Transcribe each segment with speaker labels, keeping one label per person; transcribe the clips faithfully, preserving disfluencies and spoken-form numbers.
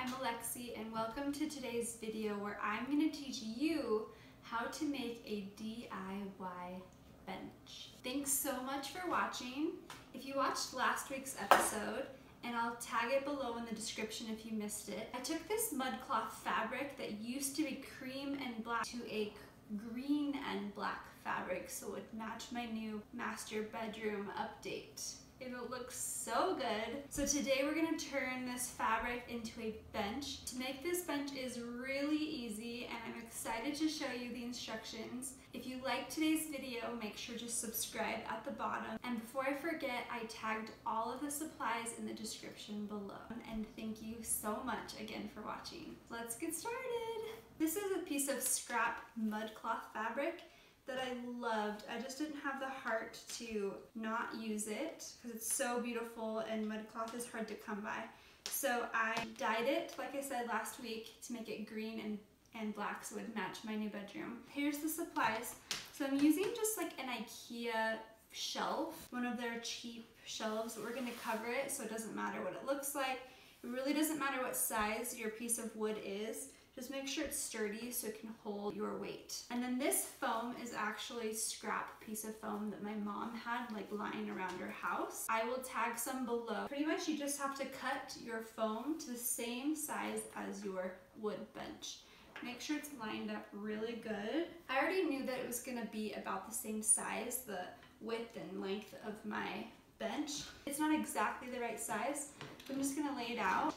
Speaker 1: I'm Alexi and welcome to today's video where I'm going to teach you how to make a D I Y bench. Thanks so much for watching. If you watched last week's episode, and I'll tag it below in the description if you missed it, I took this mudcloth fabric that used to be cream and black to a green and black fabric so it would match my new master bedroom update. It looks so good. So today we're gonna turn this fabric into a bench. To make this bench is really easy and I'm excited to show you the instructions. If you like today's video, make sure to subscribe at the bottom. And before I forget, I tagged all of the supplies in the description below. And thank you so much again for watching. Let's get started. This is a piece of scrap mudcloth fabric that I loved. I just didn't have the heart to not use it because it's so beautiful and mudcloth is hard to come by. So I dyed it, like I said last week, to make it green and, and black so it would match my new bedroom. Here's the supplies. So I'm using just like an IKEA shelf, one of their cheap shelves. We're gonna cover it so it doesn't matter what it looks like. It really doesn't matter what size your piece of wood is. Just make sure it's sturdy so it can hold your weight. And then this foam is actually scrap piece of foam that my mom had like lying around her house. I will tag some below. Pretty much you just have to cut your foam to the same size as your wood bench. Make sure it's lined up really good. I already knew that it was gonna be about the same size, the width and length of my bench. It's not exactly the right size, but I'm just gonna lay it out.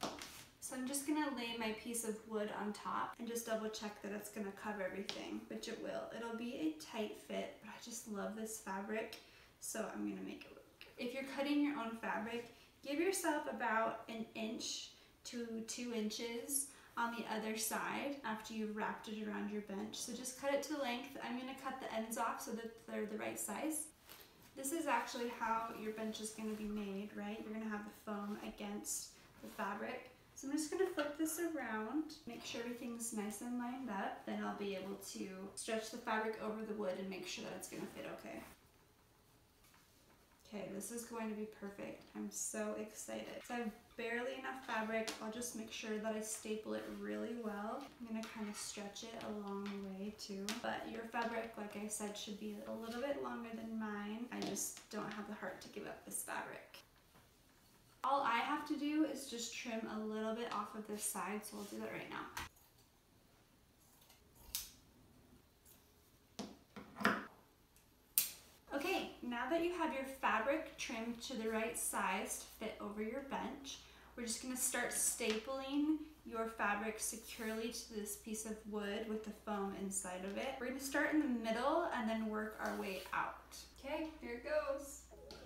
Speaker 1: So I'm just gonna lay my piece of wood on top and just double check that it's gonna cover everything, which it will. It'll be a tight fit, but I just love this fabric, so I'm gonna make it work. If you're cutting your own fabric, give yourself about an inch to two inches on the other side after you've wrapped it around your bench. So just cut it to length. I'm gonna cut the ends off so that they're the right size. This is actually how your bench is gonna be made, right? You're gonna have the foam against the fabric. So I'm just gonna flip this around, make sure everything's nice and lined up. Then I'll be able to stretch the fabric over the wood and make sure that it's gonna fit okay. Okay, this is going to be perfect. I'm so excited. So I have barely enough fabric. I'll just make sure that I staple it really well. I'm gonna kind of stretch it along the way too. But your fabric, like I said, should be a little bit longer than mine. I just don't have the heart to give up this fabric. All I have to do is just trim a little bit off of this side, so I'll do that right now. Okay, now that you have your fabric trimmed to the right size to fit over your bench, we're just gonna start stapling your fabric securely to this piece of wood with the foam inside of it. We're gonna start in the middle and then work our way out. Okay, here it goes.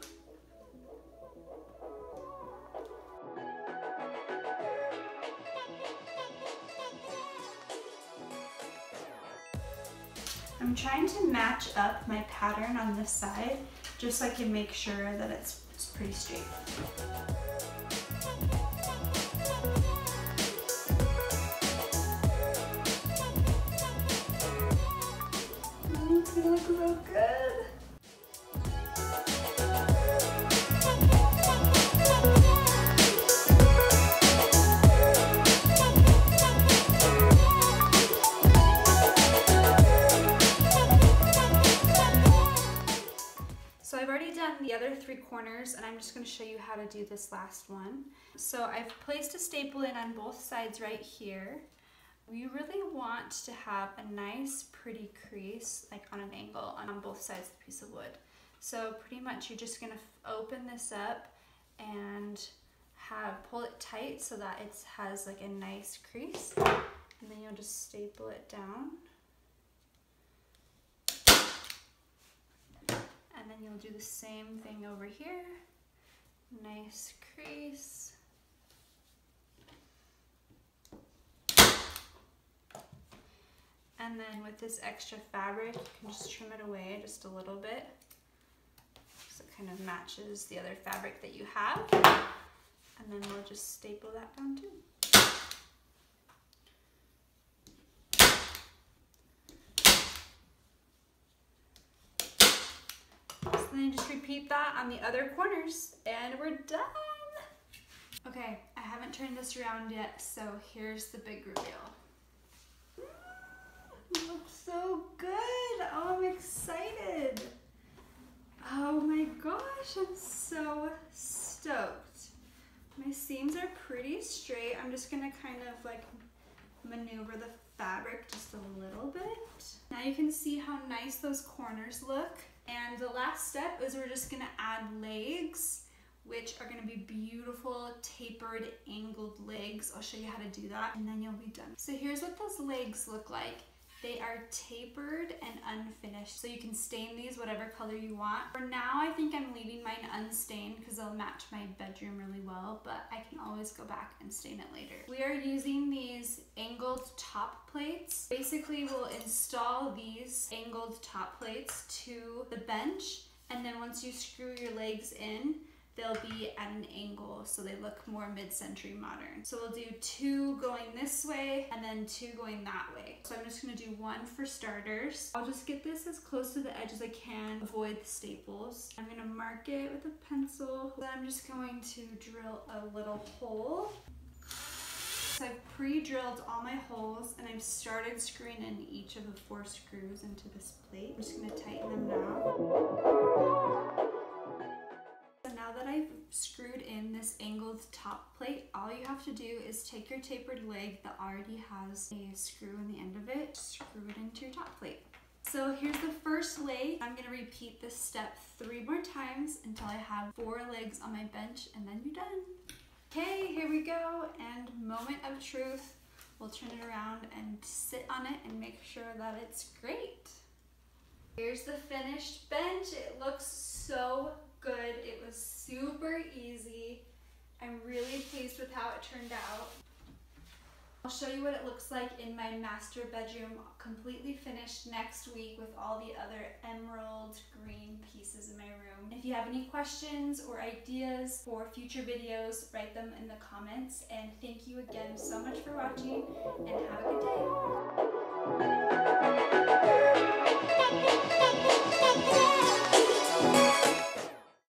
Speaker 1: I'm trying to match up my pattern on this side just so I can make sure that it's, it's pretty straight. Mm, it's gonna look so good. So I've already done the other three corners and I'm just going to show you how to do this last one. So I've placed a staple in on both sides right here. We really want to have a nice pretty crease like on an angle on both sides of the piece of wood. So pretty much you're just going to open this up and have pull it tight so that it has like a nice crease, and then you'll just staple it down. And then you'll do the same thing over here. Nice crease. And then with this extra fabric, you can just trim it away just a little bit so it kind of matches the other fabric that you have. And then we'll just staple that down too. And then just repeat that on the other corners and we're done. Okay, I haven't turned this around yet, so here's the big reveal. It looks so good. Oh, I'm excited. Oh my gosh, I'm so stoked. My seams are pretty straight. I'm just gonna kind of like maneuver the fabric just a little bit. Now you can see how nice those corners look. And the last step is we're just gonna add legs, which are gonna be beautiful, tapered, angled legs. I'll show you how to do that, and then you'll be done. So here's what those legs look like. They are tapered and unfinished, so you can stain these whatever color you want. For now, I think I'm leaving mine unstained because they'll match my bedroom really well, but I can always go back and stain it later. We are using these angled top plates. Basically, we'll install these angled top plates to the bench, and then once you screw your legs in, they'll be at an angle so they look more mid-century modern. So we'll do two going this way and then two going that way. So I'm just gonna do one for starters. I'll just get this as close to the edge as I can, avoid the staples. I'm gonna mark it with a pencil. Then I'm just going to drill a little hole. So I've pre-drilled all my holes and I've started screwing in each of the four screws into this plate. I'm just gonna tighten them now. Now that I've screwed in this angled top plate, all you have to do is take your tapered leg that already has a screw in the end of it, screw it into your top plate. So here's the first leg. I'm gonna repeat this step three more times until I have four legs on my bench, and then you're done. Okay, here we go, and moment of truth. We'll turn it around and sit on it and make sure that it's great. Here's the finished bench. It looks so good. It was super easy. I'm really pleased with how it turned out. I'll show you what it looks like in my master bedroom, completely finished next week with all the other emerald green pieces in my room. If you have any questions or ideas for future videos, write them in the comments. And thank you again so much for watching, and have a good day.